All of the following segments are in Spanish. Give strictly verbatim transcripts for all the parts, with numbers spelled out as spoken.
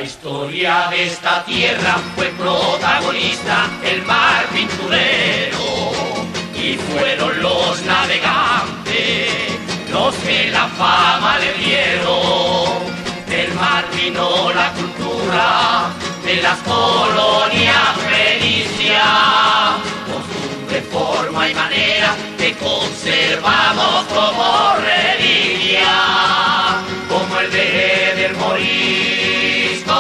la historia de esta tierra fue protagonista el mar pinturero, y fueron los navegantes los que la fama le dieron. Del mar vino la cultura de las colonias fenicias, costumbre, forma y manera que conservamos como reliquia, como el de del morisco,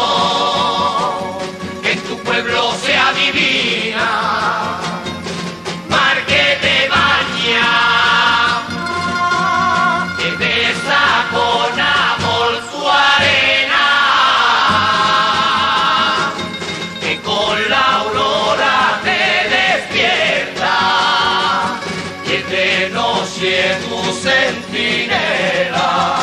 que en tu pueblo se adivina, mar que te baña, que besa con amor su arena, que con la aurora te despierta, y es de noche tu centinela.